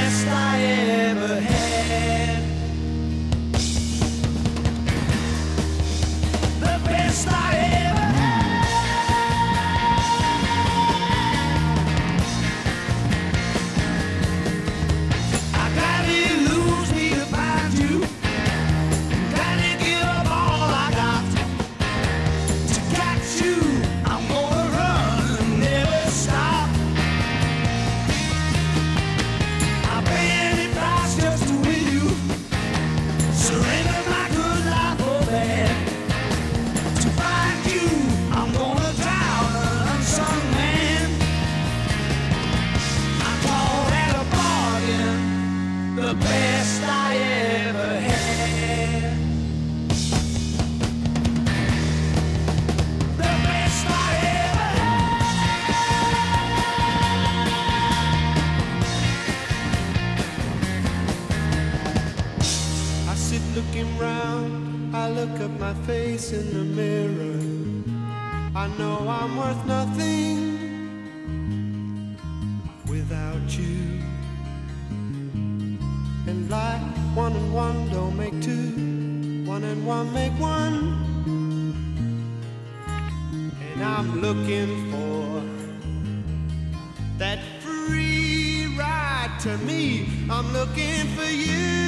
best I ever had. The best I ever had. I gotta lose me to find you. Gotta give up all I got to catch you. I'm gonna run and never stop. I'll pay any price just to win you. Surrender my good life for bad. To find you, I'm gonna drown an unsung man. I call that a bargain. The best I ever had. The best I ever had. I sit looking round, I look at my face in the mirror. I know I'm worth nothing without you. And like one and one don't make two, one and one make one. And I'm looking for that free ride to me. I'm looking for you.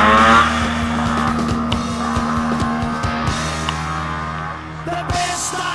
The best